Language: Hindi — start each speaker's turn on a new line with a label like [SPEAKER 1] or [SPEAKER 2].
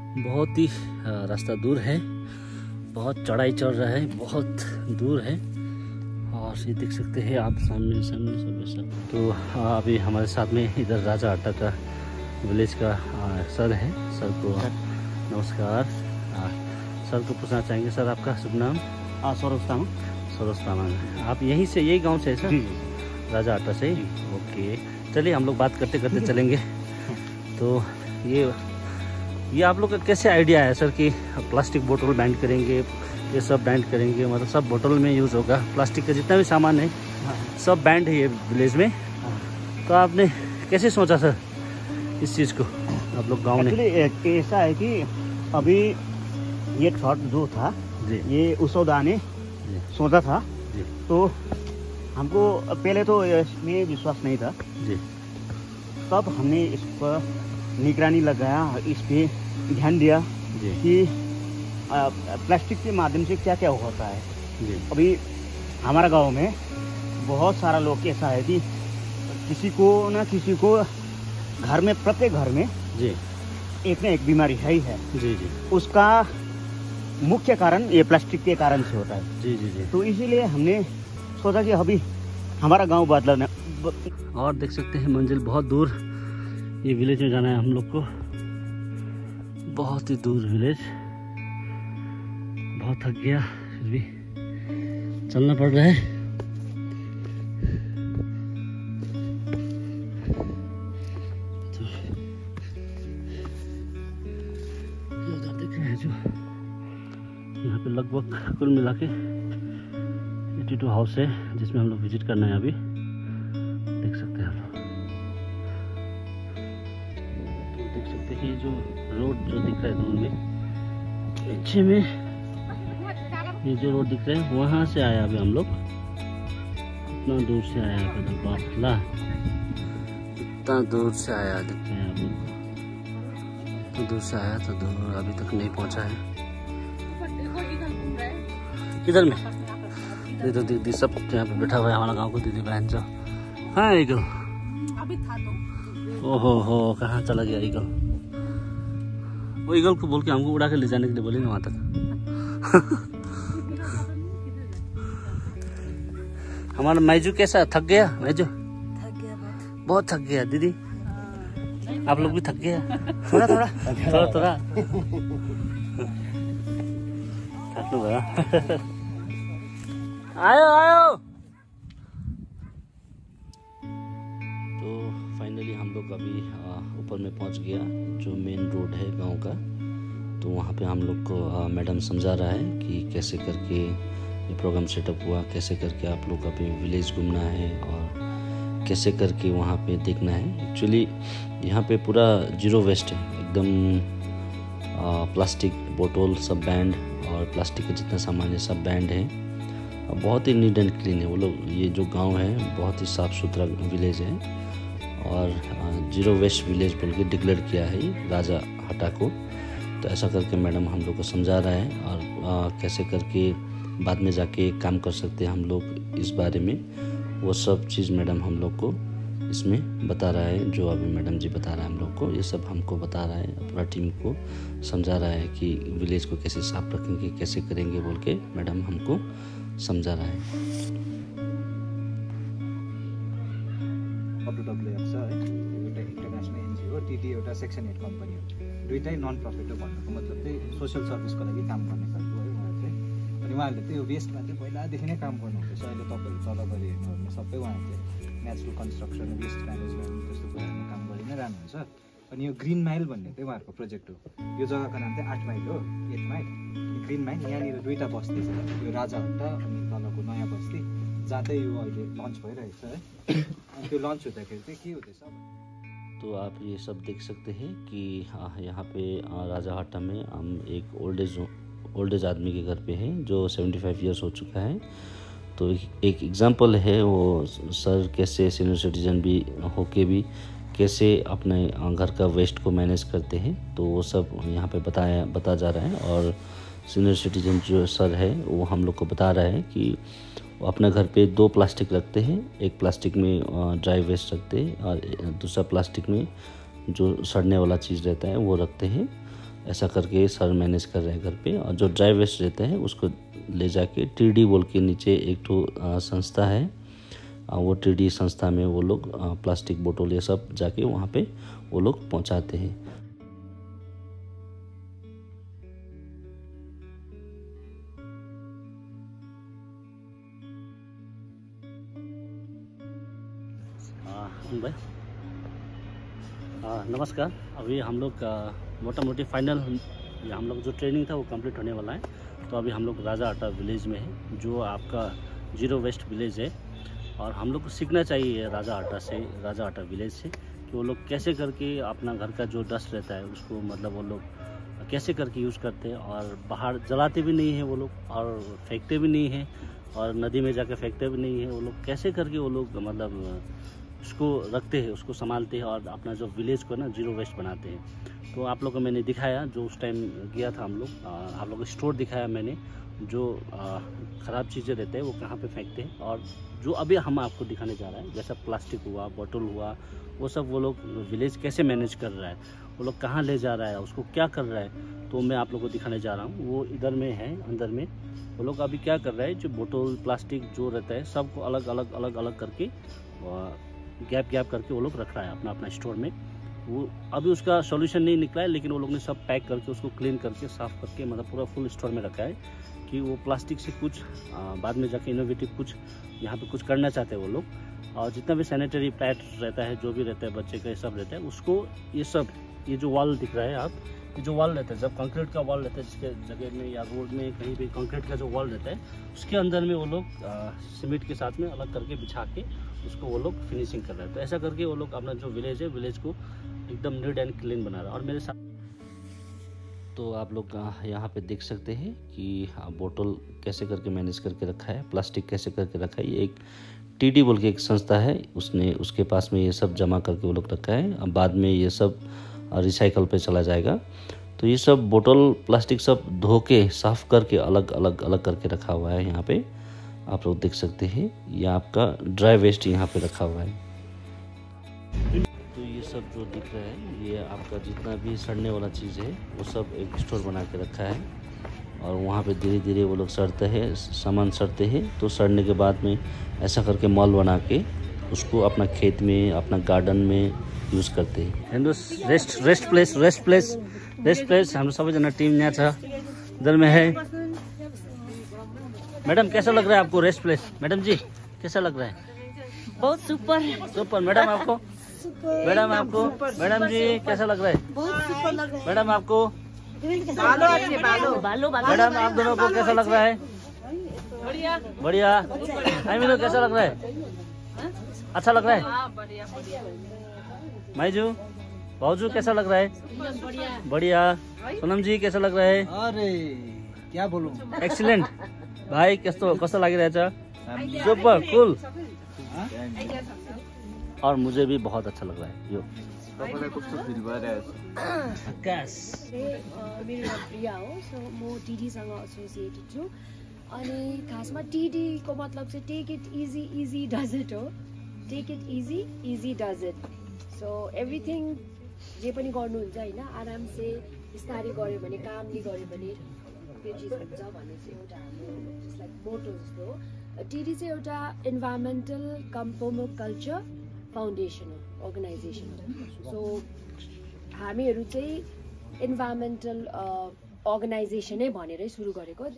[SPEAKER 1] बहुत ही रास्ता दूर है, बहुत चढ़ाई चढ़ रहा है, बहुत दूर है। और ये देख सकते हैं आप सामने सब। तो अभी हमारे साथ में इधर राजा हट्टा का विलेज का सर है। सर को नमस्कार। सर को पूछना चाहेंगे, सर आपका शुभ नाम?
[SPEAKER 2] सरोज तामाङ।
[SPEAKER 1] सरोज तामाङ, आप यहीं से, यही गांव से है सर? राजा हट्टा से। ओके, चलिए हम लोग बात करते करते चलेंगे। तो ये आप लोग का कैसे आइडिया है सर कि प्लास्टिक बोतल बैन करेंगे, ये सब बैन करेंगे, मतलब सब बोतल में यूज़ होगा, प्लास्टिक का जितना भी सामान है सब बैंड है ये विलेज में। तो आपने कैसे सोचा सर इस चीज़ को, आप लोग गांव ने?
[SPEAKER 2] ऐसा है कि अभी ये थॉट जो था
[SPEAKER 1] जी,
[SPEAKER 2] ये उसौदा ने सोचा था
[SPEAKER 1] जी,
[SPEAKER 2] तो हमको पहले तो इसमें विश्वास नहीं था
[SPEAKER 1] जी,
[SPEAKER 2] तब हमने इस पर निगरानी लगाया, इस पे ध्यान दिया
[SPEAKER 1] जी,
[SPEAKER 2] कि प्लास्टिक के माध्यम से क्या क्या होता है।
[SPEAKER 1] जी,
[SPEAKER 2] अभी हमारा गांव में बहुत सारा लोग ऐसा है कि किसी को ना किसी को घर में, प्रत्येक घर में
[SPEAKER 1] जी,
[SPEAKER 2] एक ना एक बीमारी है ही है।
[SPEAKER 1] जी, जी,
[SPEAKER 2] उसका मुख्य कारण ये प्लास्टिक के कारण से होता है।
[SPEAKER 1] जी, जी, जी।
[SPEAKER 2] तो इसीलिए हमने सोचा कि अभी हमारा गांव बदलना।
[SPEAKER 1] और देख सकते हैं मंजिल बहुत दूर, ये विलेज में जाना है हम लोग को, बहुत ही दूर विलेज। बहुत थक गया, फिर भी चलना पड़ रहा है। तो ये उधर देख रहे हैं जो, यहाँ पे लगभग कुल मिला के 82 हाउस है जिसमें हम लोग विजिट करना है अभी। देख सकते हैं आप लोग, तो देख सकते हैं जो रोड जो दिख रहा है दूर में, पीछे में ये जो रोड दिख रहा है वहाँ से आया अभी हम लोग, इतना दूर से आया पैदल, बापला इतना दूर से आया, देखते हैं आप लोग, तो दूर से आया तो दूर अभी तक नहीं पहुँचा है। किधर में? दीदी दीदी सब यहाँ पे बैठा हुआ है हमारा गाँव को, दीदी बहन जो। हाँ ईगल
[SPEAKER 3] अभी था तो।
[SPEAKER 1] ओहो कहाँ चला गया ईगल? वो ईगल को बोल के हमको उड़ा के ले जाने के लिए बोली ना वहाँ तक। हमारा मैजू कैसा, थक गया? मैजू बहुत थक गया। दीदी आप लोग भी थक गया?
[SPEAKER 2] थोड़ा थोड़ा
[SPEAKER 1] थक लो भैया। आयो। तो फाइनली हम लोग अभी ऊपर में पहुंच गया, जो मेन रोड है गांव का। तो वहाँ पे हम लोग को मैडम समझा रहा है कि कैसे करके ये प्रोग्राम सेटअप हुआ, कैसे करके आप लोग अभी विलेज घूमना है और कैसे करके वहाँ पे देखना है। एक्चुअली यहाँ पे पूरा जीरो वेस्ट है एकदम, प्लास्टिक बोतल सब बैंड और प्लास्टिक का जितना सामान है सब बैंड है। बहुत ही नीट एंड क्लीन है वो लोग, ये जो गांव है बहुत ही साफ़ सुथरा विलेज है और जीरो वेस्ट विलेज बोल के डिक्लेयर किया है राजा हट्टा को। तो ऐसा करके मैडम हम लोग को समझा रहा है और कैसे करके बाद में जाके काम कर सकते हैं हम लोग इस बारे में, वो सब चीज़ मैडम हम लोग को इसमें बता रहा है। जो अभी मैडम जी बता रहा है हम लोग को, ये सब हमको बता रहा है, पूरा टीम को समझा रहा है कि विलेज को कैसे साफ रखेंगे, कैसे करेंगे बोल के मैडम हमको समझा रहा है।
[SPEAKER 4] WWF छ है, एउटा इन्टरनेसनल एनजिओ, टिटी एउटा सेक्सन 8 कम्पनी हो, दुईटै नन प्रफिट हो। भन्नुको मतलब चाहिँ सोसल सर्भिसको लागि काम गर्ने खालको है उहाँ चाहिँ। अनि उहाँहरूले चाहिँ यो वेस्टमा चाहिँ पहिलादेखि नै काम गर्नुहुँदैछ। अहिले तपाईँहरू तल गरी हेर्नु सबै उहाँहरूले नेचुरल कन्स्ट्रक्सन, वेस्ट म्यानेजमेन्ट त्यस्तो कुराहरूमा काम गरि नै रहनुहुन्छ। अनि यो ग्रिन माइल भन्ने चाहिँ उहाँहरूको प्रोजेक्ट हो। यो जग्गाको नाम चाहिँ 8 माइल हो, 8 माइल ग्रिन माइल। यहाँनिर दुईवटा बस्ती छ, यो राजा हट्टा अनि तलको नयाँ बस्ती, जहाँ चाहिँ यो अहिले लन्च भइरहेको छ है। अनि त्यो लन्च हुँदाखेरि चाहिँ के हुँदैछ?
[SPEAKER 1] तो आप ये सब देख सकते हैं कि यहाँ पे राजा हट्टा में हम एक ओल्ड एज आदमी के घर पे हैं जो 75 ईयर्स हो चुका है। तो एक एग्जांपल है वो सर कैसे सीनियर सिटीजन भी होके भी कैसे अपने घर का वेस्ट को मैनेज करते हैं। तो वो सब यहाँ पे बता जा रहा है। और सीनियर सिटीजन जो सर है वो हम लोग को बता रहा है कि वो अपने घर पे 2 प्लास्टिक रखते हैं, एक प्लास्टिक में ड्राई वेस्ट रखते हैं और दूसरा प्लास्टिक में जो सड़ने वाला चीज़ रहता है वो रखते हैं। ऐसा करके सर मैनेज कर रहे हैं घर पे। और जो ड्राई वेस्ट रहते हैं उसको ले जाके टीडी बोल के नीचे एक तो संस्था है, वो टीडी संस्था में वो लोग प्लास्टिक बोतल ये सब जाके वहाँ पे वो लोग पहुँचाते हैं। भाई नमस्कार। अभी हम लोग मोटा मोटी फाइनल हम लोग जो ट्रेनिंग था वो कंप्लीट होने वाला है। तो अभी हम लोग राजा आटा विलेज में है, जो आपका जीरो वेस्ट विलेज है। और हम लोग को सीखना चाहिए राजा आटा विलेज से कि वो लोग कैसे करके अपना घर का जो डस्ट रहता है उसको मतलब वो लोग कैसे करके यूज़ करते हैं। और बाहर जलाते भी नहीं हैं वो लोग, और फेंकते भी नहीं हैं, और नदी में जाकर फेंकते भी नहीं हैं वो लोग। कैसे करके वो लोग मतलब उसको रखते हैं, उसको संभालते हैं और अपना जो विलेज को ना जीरो वेस्ट बनाते हैं। तो आप लोग को मैंने दिखाया, जो उस टाइम गया था हम लोग, आप लोग को स्टोर दिखाया मैंने, जो ख़राब चीज़ें रहते हैं वो कहाँ पे फेंकते हैं। और जो अभी हम आपको दिखाने जा रहे हैं, जैसा प्लास्टिक हुआ, बोतल हुआ, वो सब वो लोग विलेज कैसे मैनेज कर रहा है, वो लोग कहाँ ले जा रहा है, उसको क्या कर रहा है, तो मैं आप लोग को दिखाने जा रहा हूँ। वो इधर में है, अंदर में वो लोग अभी क्या कर रहे हैं, जो बोतल प्लास्टिक जो रहता है सबको अलग अलग करके गैप करके वो लोग रख रहा है अपना अपना स्टोर में। वो अभी उसका सॉल्यूशन नहीं निकला है, लेकिन वो लोग ने सब पैक करके उसको क्लीन करके साफ़ करके मतलब पूरा फुल स्टोर में रखा है कि वो प्लास्टिक से कुछ बाद में जाके इनोवेटिव कुछ यहाँ पे कुछ करना चाहते हैं वो लोग। और जितना भी सैनिटरी पैड रहता है, जो भी रहता है बच्चे का, ये सब रहता है उसको, ये जो वॉल दिख रहा है आप, ये जो वॉल रहता है, जब कंक्रीट का वॉल रहता है जिसके जगह में या रोड में कहीं भी कंक्रीट का जो वॉल रहता है, उसके अंदर में वो लोग सीमेंट के साथ में अलग करके बिछा के उसको वो लोग फिनिशिंग कर रहे हैं। तो ऐसा करके वो लोग अपना जो विलेज है, विलेज को एकदम नीट एंड क्लीन बना रहा है। और मेरे साथ तो आप लोग यहाँ पे देख सकते हैं कि बोतल कैसे करके मैनेज करके रखा है, प्लास्टिक कैसे करके रखा है। ये एक टीडी बोल के एक संस्था है, उसके पास में ये सब जमा करके वो लोग रखा है। अब बाद में ये सब रिसाइकल पे चला जाएगा। तो ये सब बोतल प्लास्टिक सब धो के साफ़ करके अलग करके रखा हुआ है। यहाँ पे आप लोग देख सकते हैं, ये आपका ड्राई वेस्ट यहाँ पे रखा हुआ है। तो ये सब जो दिख रहा है, ये आपका जितना भी सड़ने वाला चीज़ है वो सब एक स्टोर बना के रखा है। और वहाँ पे धीरे धीरे वो लोग सड़ते हैं, सामान सड़ते हैं। तो सड़ने के बाद में ऐसा करके मॉल बना के उसको अपना खेत में, अपना गार्डन में यूज़ करते हैं। रेस्ट प्लेस हाम्रो सबैजना टीम यहाँ छ, इधर में है। मैडम कैसा लग रहा है आपको रेस्ट प्लेस? मैडम जी कैसा लग रहा है?
[SPEAKER 3] बहुत सुपर।
[SPEAKER 1] मैडम आपको मैडम जी कैसा लग रहा है?
[SPEAKER 3] बहुत सुपर लग रहा है।
[SPEAKER 1] मैडम आपको,
[SPEAKER 3] बालो
[SPEAKER 1] मैडम आप दोनों को कैसा लग रहा है? बढ़िया। आइमिनो कैसा लग रहा है? अच्छा लग रहा है? माइजू, भाउजू कैसा लग रहा है? बढ़िया। सोनम जी कैसा लग रहा है?
[SPEAKER 4] अरे क्या बोलूं,
[SPEAKER 1] एक्सीलेंट। भाइ कस्तो लागिरहेछ? Super cool. और मुझे भी बहुत अच्छा लग रहा है यो। आकाश
[SPEAKER 5] मेरो नाम प्रिया हो। सो म टिडीसँग एसोसिएटेड छु। अनि खासमा टिडीको मतलब चाहिँ take it easy does it हो। Take it easy does it. So everything जे पनि गर्नुहुन्छ होइन, आरामसे बिस्तारै गऱ्यो भने, कामले गऱ्यो भने त्यो चिज हुन्छ भन्ने चाहिँ एउटा हाम्रो लाइक मोटो जस्तो हो। टिडी चाहिँ एउटा इन्भाइरोमेन्टल कल्चर फाउन्डेसन हो, अर्गनाइजेसन हो। सो हामीहरू चाहिँ इन्भाइरोमेन्टल अर्गनाइजेसनै भनेरै सुरु गरेको।